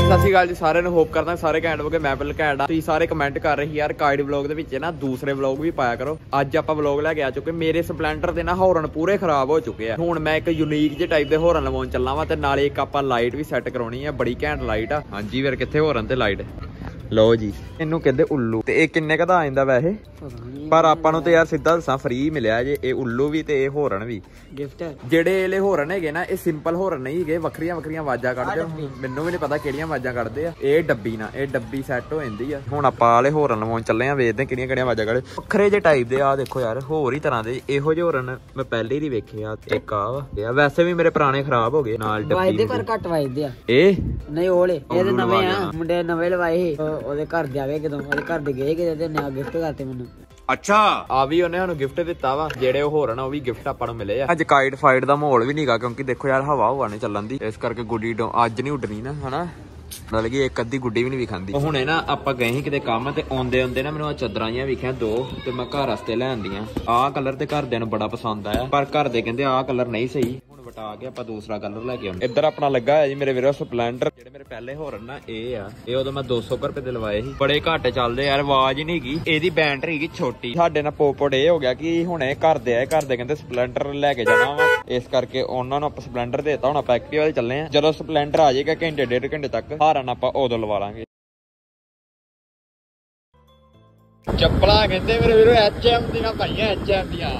सत श्री अकाल जी सारे होप करदा सारे घैंट हो गए। मैं बिल्कुल घैंट। तुसीं सारे कमेंट कर रहे यार काइड व्लॉग दे विच ना दूसरे व्लॉग भी पाया करो। अज आपां व्लॉग लैके आ चुके। मेरे स्पलेंडर दे ना हॉर्न पूरे खराब हो चुके हैं। हुण मैं एक यूनीक जे टाइप दे हॉर्न लवाउण चलना वा ते नाले एक आपां लाइट भी सैट कराउणी है। बड़ी घैंट लाइट आ। हां जी फिर कित्थे हॉर्न ते लाइट लो जी। इनू कहते उल्लू ते ये किन्ने दा आ जांदा वैसे पर आपां नूं ते यार सीधा दसां फ्री मिलिया जे। ये उल्लू भी ते हॉर्न भी गिफ्ट जेडे एले हॉर्न हैगे ना ये सिंपल हॉर्न नहीं है। वक्रियां वक्रियां आवाजां कढदे। मैनूं भी नहीं पता किहड़ियां आवाजां कढदे आ। ये डब्बी ना ये डब्बी सैट हो जांदी आ। हुण आपां आले हॉर्न लवाउण चले आ। वेखदे किहड़ियां किहड़ियां आवाजां कढदे। वक्रे जे टाइप दे आ देखो यार होर ही तरह दे। इहो जे हॉर्न मैं पहले ही वेखे आ। एक आ वा वैसे भी मेरे पुराने खराब हो गए नाल डब्बी पर घट वजदे आ। ए नहीं ओले ਇਹਦੇ ਨਵੇਂ ਆ ਮੁੰਡੇ ਨਵੇਂ ਲਵਾਏ ਸੀ ਉਹਦੇ ਘਰ ਜਾ ਕੇ ਜਦੋਂ ਉਹਦੇ ਘਰ ਦੇ ਗਏ ਕਿਤੇ ਤੇ ਨਾ ਗਿਫਟ ਕਰਤੇ ਮੈਨੂੰ। ਅੱਛਾ ਆ ਵੀ ਉਹਨੇ ਸਾਨੂੰ ਗਿਫਟ ਦਿੱਤਾ ਵਾ। ਜਿਹੜੇ ਉਹ ਹੋਰ ਨਾ ਉਹ ਵੀ ਗਿਫਟ ਆਪਾਂ ਨੂੰ ਮਿਲੇ ਆ। ਅੱਜ ਕਾਈਟ ਫਾਈਟ ਦਾ ਮਾਹੌਲ ਵੀ ਨਹੀਂਗਾ ਕਿਉਂਕਿ ਦੇਖੋ ਯਾਰ ਹਵਾ ਹੁਆ ਨਹੀਂ ਚੱਲਣ ਦੀ ਇਸ ਕਰਕੇ ਗੁੱਡੀ ਅੱਜ ਨਹੀਂ ਉੱਡਣੀ ਨਾ ਹਨਾ। ਨਾਲ ਕਿ ਇੱਕ ਅੱਧੀ ਗੁੱਡੀ ਵੀ ਨਹੀਂ ਵਿਖਾਂਦੀ। ਹੁਣੇ ਨਾ ਆਪਾਂ ਗਏ ਸੀ ਕਿਤੇ ਕੰਮ ਤੇ ਆਉਂਦੇ ਆਉਂਦੇ ਨਾ ਮੈਨੂੰ ਆ ਚਾਦਰਾਂ ਜਿਹੀਆਂ ਵਿਖੀਆਂ ਦੋ ਤੇ ਮੈਂ ਘਰ ਵਾਸਤੇ ਲੈ ਆਂਦੀਆਂ। ਆਹ ਕਲਰ ਤੇ ਘਰਦਿਆਂ ਨੂੰ ਬੜਾ ਪਸੰਦ ਆਇਆ ਪਰ ਘਰ ਦੇ ਕਹਿੰਦੇ ਆਹ ਕਲਰ ਨਹੀਂ ਸਹੀ। ਵਟਾ ਕੇ ਆਪਾਂ ਦੂਸਰਾ ਕਲਰ ਲੈ ਕੇ ਆਉਂਦੇ। ਇੱਧਰ ਆਪਣਾ ਲੱਗਾ ਹੋਇਆ ਜੀ ਮੇਰੇ ਵੀਰੋ ਸਪਲੈਂਡਰ। ਜਿਹੜੇ ਮੇਰੇ ਪਹਿਲੇ ਹੌਰਨ ਨਾ ਇਹ ਆ ਇਹ ਉਦੋਂ ਮੈਂ 200 ਰੁਪਏ ਦੇ ਲਵਾਏ ਸੀ। ਬੜੇ ਘੱਟ ਚੱਲਦੇ ਯਾਰ ਆਵਾਜ਼ ਹੀ ਨਹੀਂ ਹੈਗੀ। ਇਹਦੀ ਬੈਟਰੀ ਹੈਗੀ ਛੋਟੀ। ਸਾਡੇ ਨਾਲ ਪੋਪੜ ਇਹ ਹੋ ਗਿਆ ਕਿ ਹੁਣੇ ਘਰ ਦੇ ਆਏ ਘਰ ਦੇ ਕਹਿੰਦੇ ਸਪਲੈਂਡਰ ਲੈ ਕੇ ਜਾਣਾ ਵਾ ਇਸ ਕਰਕੇ ਉਹਨਾਂ ਨੂੰ ਆਪਾਂ ਸਪਲੈਂਡਰ ਦੇਤਾ। ਹੁਣ ਆਪਾਂ ਐਕਟਿਵਾ ਤੇ ਚੱਲੇ ਆ। ਜਦੋਂ ਸਪਲੈਂਡਰ ਆ ਜਾਏਗਾ ਘੰਟੇ ਡੇਢ ਘੰਟੇ ਤੱਕ ਹਾਰਨ ਆਪਾਂ ਉਦੋਂ ਲਵਾ ਲਾਂਗੇ। ਚੱਪਲਾਂ ਕਹਿੰਦੇ ਮੇਰੇ ਵੀਰੋ HM ਦੀਆਂ ਭਾਈਆਂ HM ਦੀਆਂ।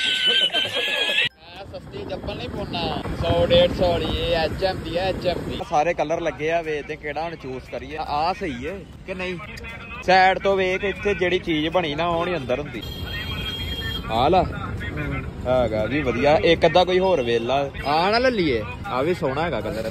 सस्ती चप्पल नहीं पाना 100-150 वाली ये HM दी है HM दी। सारे कलर लगे आ वेखदे केड़ा हुण चूज करिए। आ सही है कि नहीं साइड तो वेख इत्थे जेड़ी चीज बनी ना ਉਹ ਨਹੀਂ अंदर हुंदी। आ ला हैगा भी वधिया। एक अद्धा कोई होर वेला आ ना ले लीए। आ भी सोहना हैगा कलर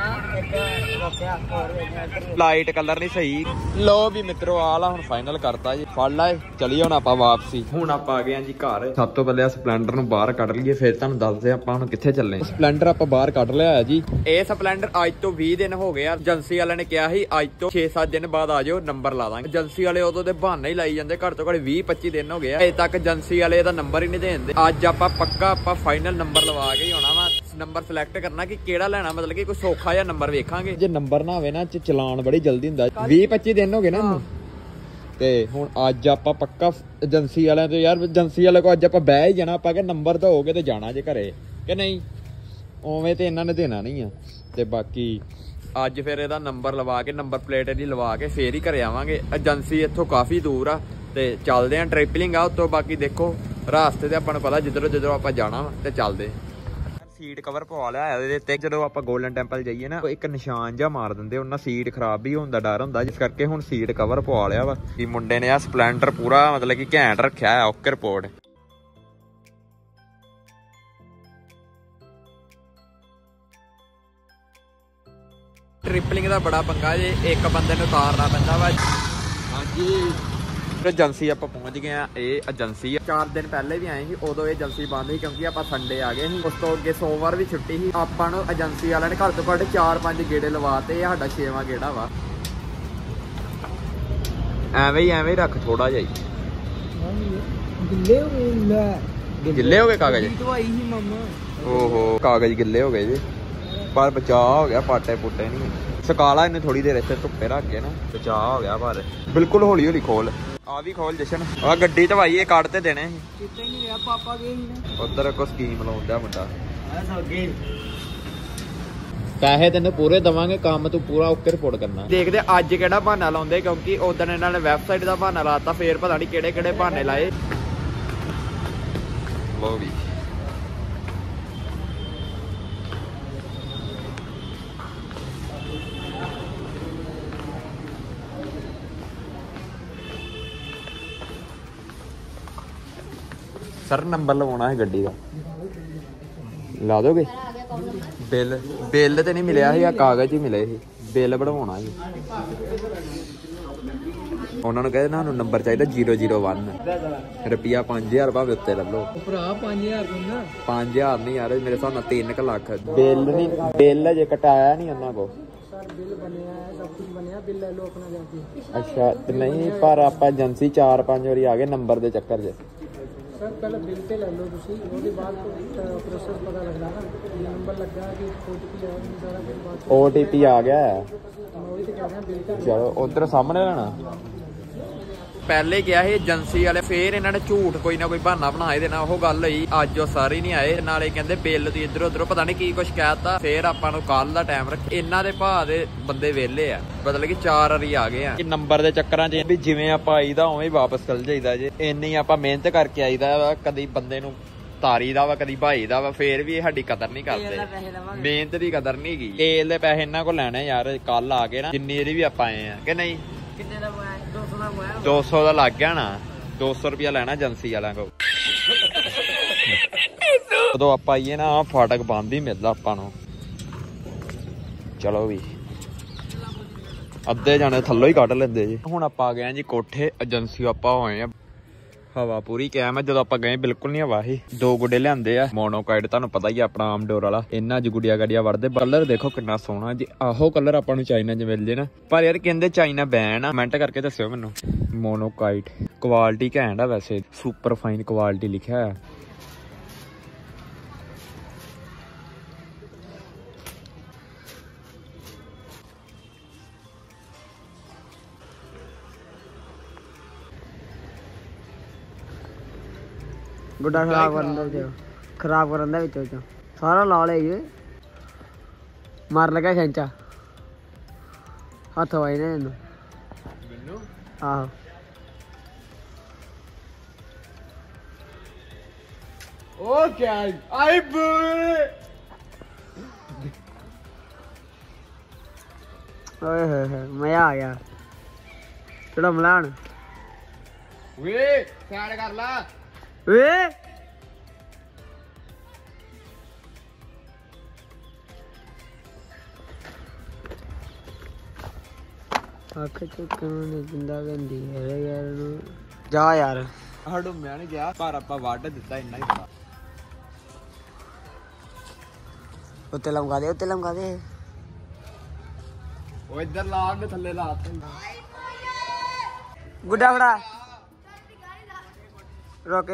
लाइट कलर नहीं सही। लो भी मित्रों आ ला हुण फाइनल करता जी। फड़ ला चलिए हुण आपां वापसी। हुण आपां आ गए जी घर। सब तो पहले स्पलेंडर नूं बाहर कढ लईए फिर तुहानूं दसदे आपां हुण कित्थे ਚੱਲੇ। स्पलेंडर आपां बाहर कढ लिया जी। ਇਹ स्पलेंडर ਅੱਜ ਤੋਂ 20 ਦਿਨ ਹੋ ਗਏ ਆ। ਏਜੰਸੀ ਵਾਲਿਆਂ ਨੇ ਕਿਹਾ ਸੀ ਅੱਜ ਤੋਂ 6-7 ਦਿਨ ਬਾਅਦ ਆ ਜਾਓ ਨੰਬਰ ਲਾ ਦਾਂਗੇ। ਏਜੰਸੀ ਵਾਲੇ ਉਦੋਂ ਦੇ ਬਹਾਨੇ ਹੀ ਲਾਈ ਜਾਂਦੇ। ਘੱਟ ਤੋਂ ਘੱਟ 20-25 ਦਿਨ ਹੋ ਗਏ ਆ ਅਜੇ ਤੱਕ ਏਜੰਸੀ ਵਾਲੇ ਇਹਦਾ ਨੰਬਰ ਹੀ ਨਹੀਂ ਦੇਂਦੇ। ਅੱਜ ਆਪਾਂ ਪੱਕਾ ਆਪਾਂ ਫਾਈਨਲ ਨੰਬਰ ਲਵਾ ਕੇ ਹੀ ਆਉਣਾ ਵਾ। ਨੰਬਰ ਸਿਲੈਕਟ ਕਰਨਾ ਕਿ ਕਿਹੜਾ ਲੈਣਾ ਮਤਲਬ ਕਿ ਕੋਈ ਸੌਖਾ ਜਿਹਾ ਨੰਬਰ ਵੇਖਾਂਗੇ। ਜੇ ਨੰਬਰ ਨਾ ਹੋਵੇ ਨਾ ਚਲਾਨ ਬੜੀ ਜਲਦੀ ਹੁੰਦਾ। 20-25 ਦਿਨ ਹੋ ਗਏ ਨਾ ਤੇ ਹੁਣ ਅੱਜ ਆਪਾਂ ਪੱਕਾ ਏਜੰਸੀ ਵਾਲਿਆਂ ਤੋਂ ਯਾਰ ਏਜੰਸੀ ਵਾਲੇ ਕੋ ਅੱਜ ਆਪਾਂ ਬਹਿ ਹੀ ਜਾਣਾ। ਆਪਾਂ ਕਿ ਨੰਬਰ ਦਓਗੇ ਤੇ ਜਾਣਾ ਜੇ ਘਰੇ ਕਿ ਨਹੀਂ ਉਵੇਂ ਤੇ ਇਹਨਾਂ ਨੇ ਦੇਣਾ ਨਹੀਂ ਆ। ਤੇ ਬਾਕੀ ਅੱਜ ਫਿਰ ਇਹਦਾ ਨੰਬਰ ਲਵਾ ਕੇ ਨੰਬਰ ਪਲੇਟ ਇਹਦੀ ਲਵਾ ਕੇ ਫੇਰ ਹੀ ਘਰੇ ਆਵਾਂਗੇ। ਏਜੰਸੀ ਇੱਥੋਂ ਕਾਫੀ ਦੂਰ ਆ ਤੇ ਚੱਲਦੇ ਆ ਟ੍ਰਿਪਲਿੰਗ ਆ ਉੱਤੋਂ। ਬਾਕੀ ਦੇਖੋ ਰਾਸਤੇ ਤੇ ਆਪਾਂ ਨੂੰ ਪਤਾ ਜਿੱਧਰੋਂ ਆਪਾਂ ਜਾਣਾ ਵਾ ਤੇ ਚੱਲਦੇ। ਸੀਟ ਕਵਰ ਪਵਾ ਲਿਆ ਇਹਦੇ ਉੱਤੇ। ਜਦੋਂ ਆਪਾਂ ਗੋਲਡਨ ਟੈਂਪਲ ਜਾਈਏ ਨਾ ਇੱਕ ਨਿਸ਼ਾਨ ਜਿਹਾ ਮਾਰ ਦਿੰਦੇ ਉਹਨਾਂ ਸੀਟ ਖਰਾਬ ਵੀ ਹੋਣ ਦਾ ਡਰ ਹੁੰਦਾ ਜਿਸ ਕਰਕੇ ਹੁਣ ਸੀਟ ਕਵਰ ਪਵਾ ਲਿਆ ਵਾ। ਕਿ ਮੁੰਡੇ ਨੇ ਆ ਸਪਲੈਂਡਰ ਪੂਰਾ ਮਤਲਬ ਕਿ ਘੈਂਟ ਰੱਖਿਆ ਹੈ। Okay report. ਟ੍ਰਿਪਲਿੰਗ ਦਾ ਬੜਾ ਪੰਗਾ ਜੇ ਇੱਕ ਬੰਦੇ ਨੂੰ ਉਤਾਰਨਾ ਪੈਂਦਾ ਵਾ। ਹਾਂਜੀ ਏਜੰਸੀ ਆਪਾਂ ਪਹੁੰਚ ਗਏ ਆ। ਇਹ ਏਜੰਸੀ 4 ਦਿਨ ਪਹਿਲੇ ਵੀ ਆਏ ਸੀ ਉਦੋਂ ਇਹ ਏਜੰਸੀ ਬੰਦ ਸੀ ਕਿਉਂਕਿ ਆਪਾਂ ਸੰਡੇ ਆ ਗਏ ਸੀ। ਉਸ ਤੋਂ ਅੱਗੇ ਸੋਮਵਾਰ ਵੀ ਛੁੱਟੀ ਸੀ। ਆਪਾਂ ਨੂੰ ਏਜੰਸੀ ਵਾਲਿਆਂ ਨੇ ਘੱਟ ਤੋਂ ਘੱਟ 4-5 ਗੇੜੇ ਲਵਾਤੇ। ਇਹ ਸਾਡਾ 6ਵਾਂ ਗੇੜਾ ਵਾ। ਐਵੇਂ ਹੀ ਰੱਖ ਥੋੜਾ ਜਿਹਾ ਗਿੱਲੇ ਹੋ ਗਏ ਕਾਗਜ਼। ਓਹੋ ਕਾਗਜ਼ ਗਿੱਲੇ ਹੋ ਗਏ ਜੀ ਪਰ ਬਚਾਅ ਹੋ ਗਿਆ। ਪਾਟੇ ਪੁੱਟੇ ਨਹੀਂ ਸਕਾਲਾ ਇਹਨੇ ਥੋੜੀ ਦੇਰ ਇੱਥੇ ਧੁੱਪੇ ਰੱਖ ਕੇ ਨਾ ਬਚਾਅ ਹੋ ਗਿਆ। ਪਰ ਬਿਲਕੁਲ ਹੌਲੀ ਹੌਲੀ ਖੋਲ। ਆ ਵੀ ਖੋਲ ਜਸ਼ਨ। ਆ ਗੱਡੀ ਤੇ ਭਾਈ ਇਹ ਕੱਢ ਤੇ ਦੇਣੇ ਸੀ। ਪਾਪਾ ਗਏ ਸੀ ਨਾ ਉਧਰ ਕੋ ਸਕੀਮ ਲਾਉਂਦਾ ਮੁੰਡਾ। ਪੈਸੇ ਤੈਨੂੰ ਪੂਰੇ ਦਵਾਂਗੇ ਕੰਮ ਤੂੰ ਪੂਰਾ ਓਕੇ ਰਿਪੋਰਟ ਕਰਨਾ। ਦੇਖਦੇ ਅੱਜ ਕਿਹੜਾ ਬਹਾਨਾ ਲਾਉਂਦੇ ਕਿਉਂਕਿ ਉਦੋਂ ਇਹਨਾਂ ਨੇ ਵੈਬਸਾਈਟ ਦਾ ਬਹਾਨਾ ਲਾਤਾ। ਫੇਰ ਪਤਾ ਨਹੀਂ ਕਿਹੜੇ ਕਿਹੜੇ ਬਹਾਨੇ ਲਾਏ। ਲੋ ਵੀ सर नंबर लवाना है गड्डी का ला दोगे। बिल तो नहीं मिले या कागज ही मिले ही। बिल बनवाना ही उन्होंने कहते ना नंबर चाहिए 001 रुपया 5000 भावे उत्ते ले लो। 5000 नहीं यार मेरे हिसाब नाल 3 लाख। बिल नहीं बिल अजे कटाया नहीं उन्होंने को। अच्छा नहीं पर आप एजेंसी 4-5 बारी आ गए नंबर के चक्कर च। सर पहले बिल ते ले लो तुसी ਉਹਦੇ ਬਾਅਦ ਪ੍ਰੋਸੈਸ ਪਤਾ ਲੱਗਦਾ ਨਾ ਨੰਬਰ ਲੱਗਾ ਕਿ OTP ਆ ਸਾਰਾ ਫਿਰ ਬਾਅਦ OTP ਆ ਗਿਆ चलो उधर सामने लेना पहले क्या है एजेंसी वाले फिर इन्होंने झूठ कोई ना कोई बहाना बना देना वो गल हुई अज वो सारे नहीं आए नाले कहते बिल दी इधर उधर पता नहीं की कुछ कहता फिर आपां नूं कल दा टाइम रख इन्हां दे भाअ दे बंदे वेले आ मतलब कि 4 वारी आ गए आ नंबर दे चक्करां च भी जिवें आपां आईदा उवें ही वापस चल जाईदा जे इन्नी आपां मेहनत करके आईदा कदी बंदे नूं तारी दा वा कदी भाई दा वा फिर भी साडी कदर नहीं करदे मेहनत दी कदर नहीं की तेल दे पैसे इन्हां कोल लैणे यार कल आ गए ना जिन्नी दी भी आपां आए आ कि नहीं 200 ਦਾ ਲੱਗ ਗਿਆ ਨਾ 200 ਰੁਪਿਆ ਲੈਣਾ ਏਜੰਸੀ ਵਾਲਿਆਂ ਕੋਲ ਜਦੋਂ ਆਪਾਂ ਆਈਏ ਨਾ ਫਾਟਕ ਬੰਦ ਹੀ ਮਿਲਦਾ ਆਪਾਂ ਨੂੰ ਚਲੋ ਵੀ ਅੱਧੇ ਜਾਣੇ ਥੱਲੋਂ ਹੀ ਕੱਢ ਲੈਂਦੇ ਜੀ ਹੁਣ ਆਪਾਂ ਆ ਗਏ ਆ ਜੀ ਕੋਠੇ ਏਜੰਸੀ ਆਪਾਂ ਹੋਏ ਆ हवा पूरी कैम है जो आप गए बिल्कुल नहीं हवा ही 2 गुड्डे लियाते आ मोनोकाइड तुहानू पता ही अपना आम डोर वाला इन्ना च गुड़िया गड़िया वरदे कलर देखो कितना सोहना जी आहो कलर आपां नू चाइना च मिल जे ना पर यार कहंदे चाइना बैन आ कमेंट करके दस्सिओ मैनू मोनोकाइड क्वालिटी घैंट आ वैसे सुपर फाइन क्वालिटी लिखा है गुड्डा खराब करन सारा ला ले मार लगा खेचा हथ वाई ने आहो ओ क्या आई मजा आ गया थोड़ा मलान वे सैड कर ला वे अख चुकन जिंदा गंदी है यार जा यार हडू मैं नहीं गया पर आपा वाड दिता इन्ना ही बड़ा उत्ते लमका दे ओ इधर ला ने थल्ले ला गुड्डा फड़ा रोके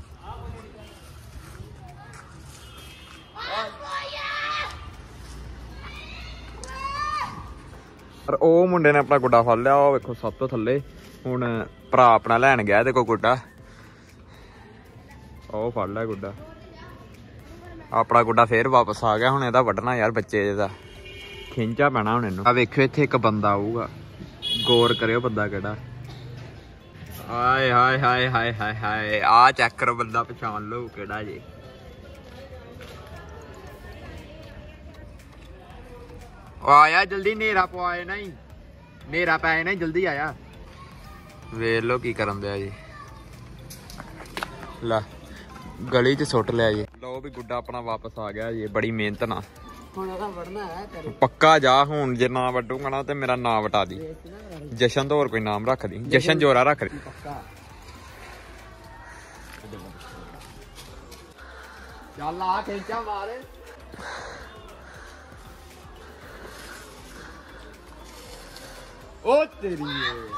पर ओ मुंडे ने अपना गुड्डा फड़ लिया ओ वेखो सब तो थल्ले हुण भरा अपना लैन गया देखो गुड्डा ओ फड़ लिया गुड्डा अपना गुड्डा फिर वापस आ गया हुण एदा वड्डना यार बच्चे दा खिंचा पैना हुण इनू आ वेखियो इत्थे एक बंदा आऊगा गौर करियो बंदा केड़ा हाय हाय हाय हाय हाय हाय आ चेक करो बंदा पछाण लो केड़ा जी आया जल्दी नेरा पवाए नहीं नेरा पाए नहीं जल्दी आया वेख लो की करन दिया जी ला गली च सुट लिया जी लो भी गुड्डा अपना वापस आ गया जी बड़ी मेहनत ना पक्का जा हुन जे ना वड्डूंगा ना ते मेरा नाम वटा दी जशन तो और कोई नाम रख दी जशन जोरा रख दी चल आ खेचा मार ओ तेरी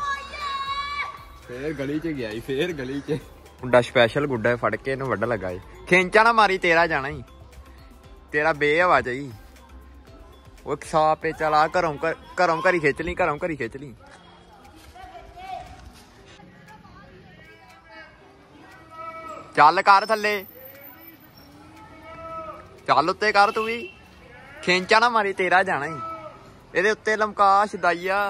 फिर गली च गया फिर गली च गुड्डा स्पेशल गुड्डा फड़ के इन्हू वड्डा लगा खेचा ना मारी तेरा जाना ही तेरा बेहवा चाहिए वो साफ पे चला घरों घरी खिंच ली घरों घरी खिंच ली चल कर थले चल उत्ते कर तू भी खिंचा ना मारी तेरा जाना ही एदे उत्ते लमका शदाइया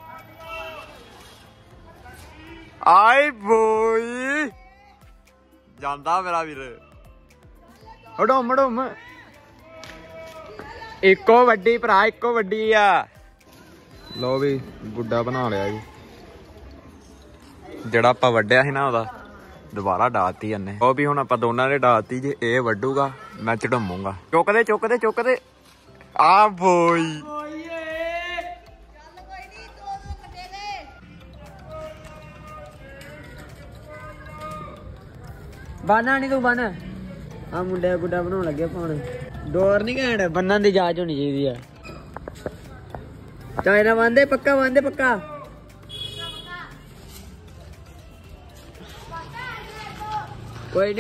आई बोई जांदा मेरा वीर हडोम हडोम इको वड्डी भरा इको वड्डी आ लो भी गुड्डा बना लिया जी जेड़ा आपां वड्डिया सी ना ओदा दोबारा डाती इन्ने ओ भी हुण आपां दोनां ने डाती जे ए वड्डूगा मैं चढ़ाऊंगा चुक दे आ बोई बाना नहीं तू बन आ मुंडे गुड्डा बनाउण लगे पाण डोर नहीं घैंट बन्नन दी जांच होनी चाहिदी है चाइना बांधे पक्का कोई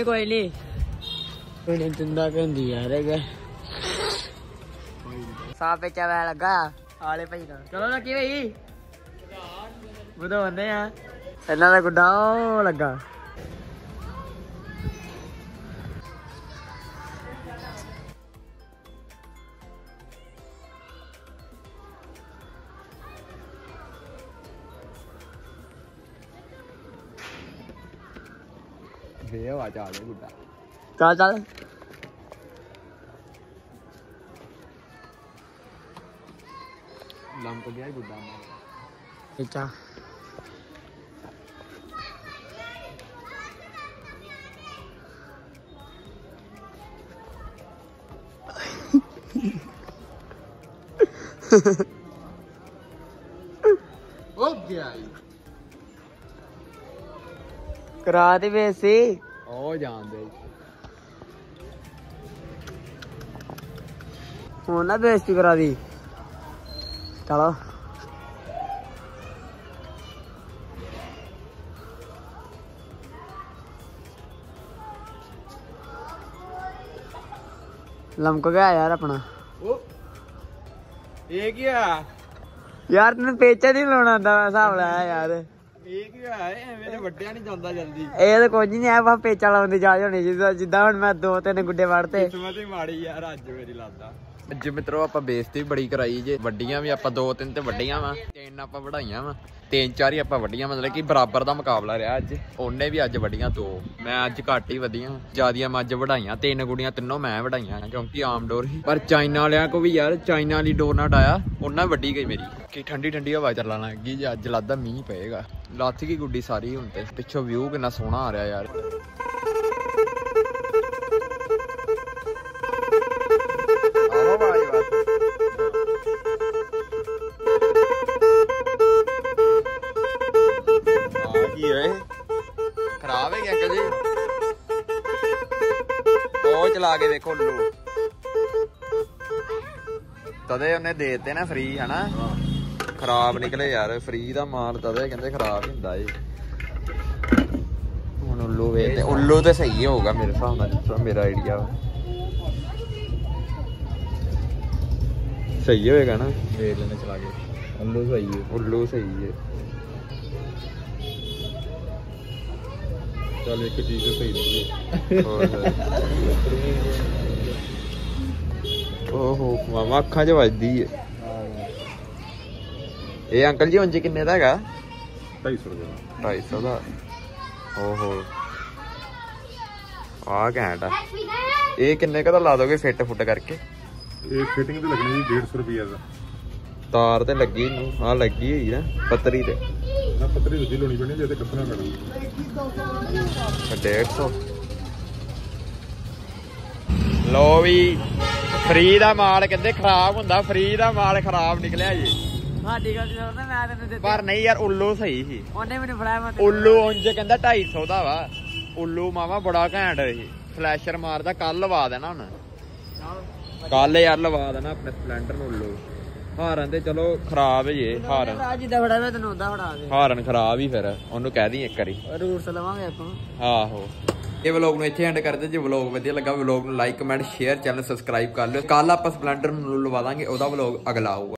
नहीं जिंदा कहंदी यार साफ पे चावे लगा ਆਲੇ ਭਾਈ ਨਾਲ ਚਲੋ ਲੱਕੀ ਭਾਈ ਵਧਾਉਂਦੇ ਆ ਇਹਨਾਂ ਦਾ ਗੁੱਡਾ ਉਹ ਲੱਗਾ ਵੇ ਆ ਜਾ ਦੇ ਗੁੱਡਾ ਚੱਲ ਚੱਲ ਲੰਪ ਗਿਆ ਗੁੱਡਾ ਇੱਚਾ ਹੋ ਗਿਆ ਕਰਾ ਦੇ ਵੇਸੀ ਉਹ ਜਾਂਦੇ ਹੁਣ ਨਾ ਬੇਇੱਜ਼ਤੀ ਕਰਾ ਦੀ ਚਲੋ ਲਮਕ ਗਿਆ ਯਾਰ ਆਪਣਾ ਉਹ ਇਹ ਕੀ ਆ ਯਾਰ ਤੈਨੂੰ ਪੇਚਾ ਨਹੀਂ ਲਾਉਣਾ ਆਉਂਦਾ ਹਿਸਾਬ ਲਾਇਆ ਯਾਰ ਇਹ ਕੀ ਆ ਐਵੇਂ ਤੇ ਵੱਡਿਆ ਨਹੀਂ ਜਾਂਦਾ ਜਲਦੀ ਇਹ ਤਾਂ ਕੁਝ ਨਹੀਂ ਆ ਬਸ ਪੇਚਾ ਲਾਉਣ ਦੀ ਜਾਚ ਹੋਣੀ ਜਿੱਦਾਂ ਹੁਣ ਮੈਂ 2-3 ਗੁੱਡੇ ਵੜਤੇ ਕਿਸਮਤ ਹੀ ਮਾੜੀ ਯਾਰ ਅੱਜ ਮੇਰੀ ਲੱਗਦਾ ਅੱਜ ਮਿੱਤਰੋ ਆਪਾਂ ਬੇਇੱਜ਼ਤੀ ਬੜੀ ਕਰਾਈ ਜੇ ਵੱਡੀਆਂ ਵੀ ਆਪਾਂ 2-3 ਤੇ ਵੱਡੀਆਂ ਵਾ 3 ਆਪਾਂ ਵਢਾਈਆਂ ਵਾ 3-4 ਹੀ ਆਪਾਂ ਵੱਡੀਆਂ ਮਤਲਬ ਕਿ ਬਰਾਬਰ ਦਾ ਮੁਕਾਬਲਾ ਰਿਹਾ ਅੱਜ ਉਹਨੇ ਵੀ ਅੱਜ ਵੱਡੀਆਂ 2 ਮੈਂ ਅੱਜ ਘੱਟ ਹੀ ਵਧੀਆਂ ਜਿਆਦੀਆਂ ਮੈਂ ਅੱਜ ਵਢਾਈਆਂ 3 ਗੁੱਡੀਆਂ ਤਿੰਨੋਂ ਮੈਂ ਵਢਾਈਆਂ ਕਿਉਂਕਿ ਆਮ ਡੋਰ ਸੀ ਪਰ ਚਾਈਨਾ ਵਾਲਿਆਂ ਕੋ ਵੀ ਯਾਰ ਚਾਈਨਾ ਵਾਲੀ ਡੋਰ ਨਾਲ ਆਇਆ ਉਹਨਾਂ ਵੱਡੀ ਗਈ ਮੇਰੀ ਕਿ ਠੰਡੀ ਠੰਡੀ ਹਵਾ ਚੱਲਣ ਲੱਗੀ ਜੇ ਅੱਜ ਲੱਗਦਾ ਮੀਂਹ ਪਏਗਾ ਲੱਥ ਗਈ ਗੁੱਡੀ ਸਾਰੀ ਹੁਣ ਤੇ ਪਿੱਛੋਂ ਵਿਊ ਕਿੰਨਾ ਸੋਹਣਾ ਆ ਰਿਹਾ ਯਾਰ ਖਰਾਬ ਹੈ ਅੰਕਲ ਜੀ ਉਹ ਚਲਾ ਕੇ ਦੇਖੋ ਉੱਲੂ ਤਦੇ ਉਹਨੇ ਦੇ ਦਿੱਤੇ ਨਾ ਫ੍ਰੀ ਹਨਾ ਖਰਾਬ ਨਿਕਲੇ ਯਾਰ ਫ੍ਰੀ ਦਾ ਮਾਲ ਤਦੇ ਕਹਿੰਦੇ ਖਰਾਬ ਹੀ ਹੁੰਦਾ ਏ ਹੁਣ ਉੱਲੂ ਵੇਚਦੇ ਉੱਲੂ ਤੇ ਸਹੀ ਹੋਊਗਾ ਮੇਰੇ ਹਿਸਾਬ ਨਾਲ ਮੇਰਾ ਆਈਡੀਆ ਵਾ ਸਹੀ ਹੋਏਗਾ ਨਾ ਵੇਚ ਲੈਣੇ ਚਲਾ ਕੇ ਉੱਲੂ ਸਹੀ ਹੈ ਉੱਲੂ ਸਹੀ ਹੈ ਚੱਲ ਇੱਕ ਚੀਜ਼ ਸਹੀ ਨਹੀਂ ਓਹੋ ਮਾਮਾ ਅੱਖਾਂ 'ਚ ਵੱਜਦੀ ਏ ਇਹ ਅੰਕਲ ਜੀ ਉਂਝ ਕਿੰਨੇ ਦਾ ਹੈਗਾ 250 ਦਾ 250 ਦਾ ਓਹੋ ਆ ਘੈਂਟ ਆ ਇਹ ਕਿੰਨੇ ਕ ਦਾ ਲਾ ਦੋਗੇ ਫਿੱਟ ਫੁੱਟ ਕਰਕੇ ਇਹ ਫਿਟਿੰਗ ਤੇ ਲੱਗਣੀ ਜੀ 150 ਰੁਪਏ ਦਾ ਤਾਰ ਤੇ ਲੱਗੀ ਨੂੰ ਆ ਲੱਗੀ ਹੋਈ ਨਾ ਪੱਤਰੀ ਤੇ ਨਾ ਪੱਤਰੀ ਦੂਜੀ ਲਾਉਣੀ ਪੈਣੀ ਜੇ ਤੇ ਕੱਪਣਾ ਪੈਣਾ 150 ਲੋ ਵੀ ਫ੍ਰੀ ਦਾ ਮਾਲ ਕਹਿੰਦੇ ਖਰਾਬ ਹੁੰਦਾ ਫ੍ਰੀ ਦਾ ਮਾਲ ਖਰਾਬ ਨਿਕਲਿਆ ਜੀ ਸਾਡੀ ਗੱਲ ਸੁਣ ਮੈਂ ਤੈਨੂੰ ਦਿੱਤੀ ਪਰ ਨਹੀਂ ਯਾਰ ਉੱਲੂ ਸਹੀ ਸੀ ਉਹਨੇ ਮੈਨੂੰ ਫੜਾਇਆ ਮੈਂ ਉੱਲੂ ਉਂਝ ਕਹਿੰਦਾ 250 ਦਾ ਵਾ ਉੱਲੂ ਮਾਵਾ ਬੜਾ ਘੈਂਟ ਇਹ ਫਲੈਸ਼ਰ ਮਾਰਦਾ ਕੱਲ ਲਵਾ ਦੇਣਾ ਹੁਣ ਕੱਲ ਯਾਰ ਲਵਾ ਦੇਣਾ ਆਪਣੇ ਸਪਲੈਂਡਰ ਨੂੰ ਉੱਲੂ ਹਾਰਨ ਤੇ ਚਲੋ ਖਰਾਬ ਜੇ ਹਾਰਨ ਜਿੱਦਾਂ ਫੜਾ ਮੈਂ ਤੈਨੂੰ ਉਦਾਂ ਫੜਾ ਦੇ ਹਾਰਨ ਖਰਾਬ ਹੀ ਫਿਰ ਉਹਨੂੰ ਕਹਿ ਦੀ ਇੱਕ ਵਾਰੀ ਰੂਟਸ ਲਵਾਂਗੇ ਆਪਾਂ ਆਹੋ ਇਹ ਵਲੌਗ ਨੂੰ ਇੱਥੇ ਐਂਡ ਕਰਦੇ ਜੇ ਵਲੌਗ ਵਧੀਆ ਲੱਗਾ ਵਲੌਗ ਨੂੰ like comment share channel subscribe ਕਰ ਲਿਓ ਕੱਲ ਆਪਾਂ ਸਪਲੈਂਡਰ ਨੂੰ ਲਵਾ ਦਾਂਗੇ ਉਹਦਾ ਵਲੌਗ ਅਗਲਾ ਆਊਗਾ